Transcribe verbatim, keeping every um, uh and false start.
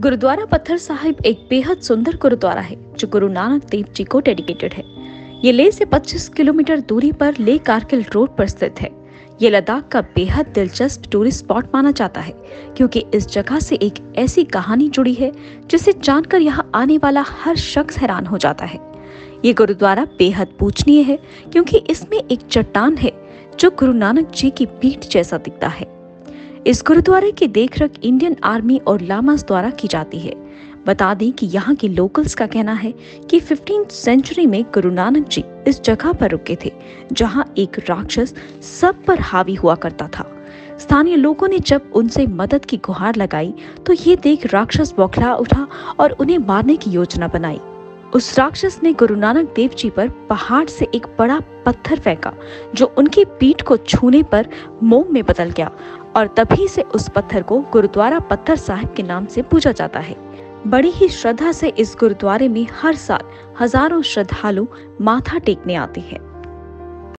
गुरुद्वारा पत्थर साहिब एक बेहद सुंदर गुरुद्वारा है जो गुरु नानक देव जी को डेडिकेटेड है। ये लेह से पच्चीस किलोमीटर दूरी पर लेह कारगिल रोड पर स्थित है। ये लद्दाख का बेहद दिलचस्प टूरिस्ट स्पॉट माना जाता है क्योंकि इस जगह से एक ऐसी कहानी जुड़ी है जिसे जानकर यहाँ आने वाला हर शख्स हैरान हो जाता है। ये गुरुद्वारा बेहद पूजनीय है क्योंकि इसमें एक चट्टान है जो गुरु नानक जी की पीठ जैसा दिखता है। इस गुरुद्वारे की देखरेख इंडियन आर्मी और लामास द्वारा की जाती है। बता दें कि यहाँ के लोकल्स का कहना है कि फिफ्टीन्थ सेंचुरी में गुरु नानक जी इस जगह पर रुके थे जहाँ एक राक्षस सब पर हावी हुआ करता था। स्थानीय लोगों ने जब उनसे मदद की गुहार लगाई तो ये देख राक्षस बौखला उठा और उन्हें मारने की योजना बनाई। उस राक्षस ने गुरु नानक देव जी पर पहाड़ से एक बड़ा पत्थर फेंका जो उनकी पीठ को छूने पर मोम में बदल गया और तभी से उस पत्थर को गुरुद्वारा पत्थर साहिब के नाम से पूजा जाता है। बड़ी ही श्रद्धा से इस गुरुद्वारे में हर साल हजारों श्रद्धालु माथा टेकने आते हैं।